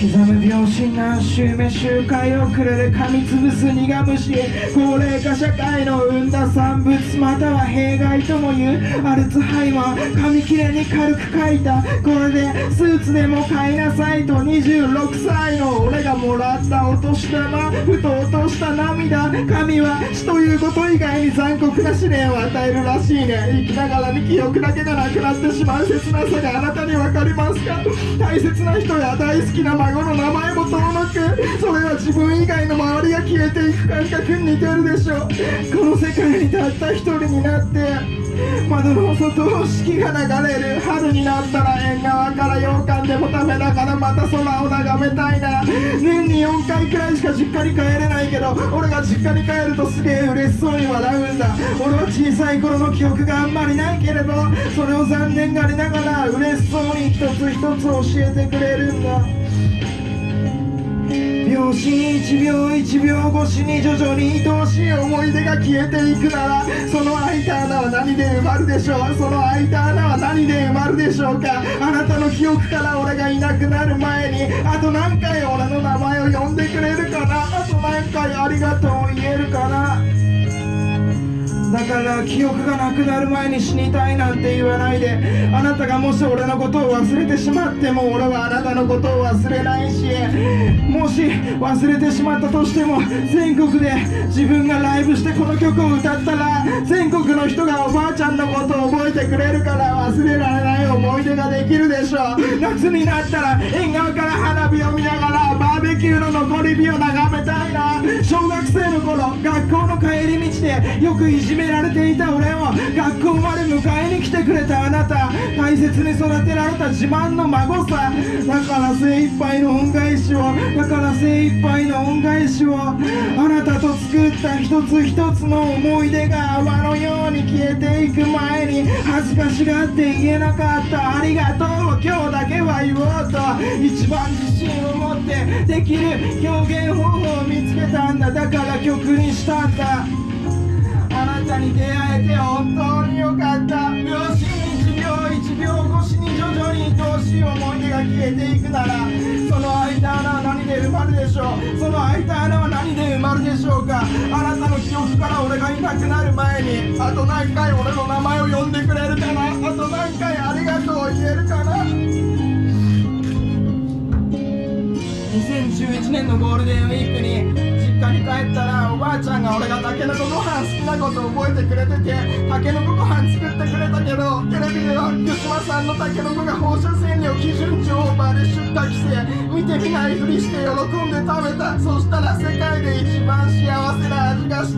刻む秒針何周目周回遅れで噛みつぶす苦虫、高齢化社会の生んだ産物、または弊害ともいうアルツハイマー、紙切れに軽く書いたこれでスーツでも買いなさいと26歳の俺がもらったお年玉、ふと落とした涙、神は死ということ以外に残酷な試練を与えるらしいね。生きながらに記憶だけがなくなってしまう切なさがあなたに分かりますか？大切な人や大好きな孫の名前も遠のく、それは自分以外の周りが消えていく感覚に似てるでしょう。この世界にたった一人になって窓の外を四季が流れる、春になったら縁側から羊羹でも食べながらまた空を眺めたいな。年に4回くらいしか実家に帰れないけど、俺が実家に帰るとすげえ嬉しそうに笑うんだ。俺は小さい頃の記憶があんまりないけれど、それを残念がりながら嬉しそうに一つ一つ教えてくれるんだ。秒針1秒1秒越しに徐々に愛おしい思い出が消えていくなら、その空いた穴は何で埋まるでしょう。その空いた穴は何で埋まるでしょうか。あなたの記憶から俺がいなくなる前に、あと何回俺の名前を呼んでくれるかな。あと何回ありがとう言えるかな。だから記憶がなくなる前に死にたいなんて言わないで。あなたがもし俺のことを忘れてしまっても俺はあなたのことを忘れないし、もし忘れてしまったとしても全国で自分がライブしてこの曲を歌ったら全国の人がおばあちゃんのことを覚えてくれるから忘れられない思い出ができるでしょう。夏になったら縁側から花火を見ながらバーベキューの残り火を眺めたいな。小学生の頃学校の帰り道でよくいじめられていた俺を学校まで迎えに来てくれたあなた、大切に育てられた自慢の孫さ。だから精一杯の恩返しを、だから精一杯の恩返しを。あなたと作った一つ一つの思い出が泡のように消えていく前に恥ずかしがって言えなかったありがとうを今日だけは言おうと一番自信を持ってできる表現方法を見つけたんだ。だから曲にしたんだ。あなたに出会えて本当によかった。秒針1秒1秒越しに徐々に愛おしい思い出が消えていくなら、その空いた穴は何で埋まるでしょう。その空いた穴は何で埋まるでしょうか。あなたの記憶から俺がいなくなる前にあと何回俺の名前を呼んでくれるかな。あと何回ありがとうを言えるかな。2011年のゴールデンウィークに実家に帰ったらおばあちゃんが俺がタケノコご飯好きなことを覚えてくれてて、タケノコご飯作ってくれたけどテレビでは福島産のタケノコが放射線量基準値オーバーで出荷規制、見てみないふりして喜んで食べた。そしたら世界で一番幸せな味がした。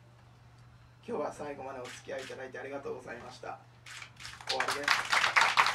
今日は最後までお付き合いいただいてありがとうございました。終わりです。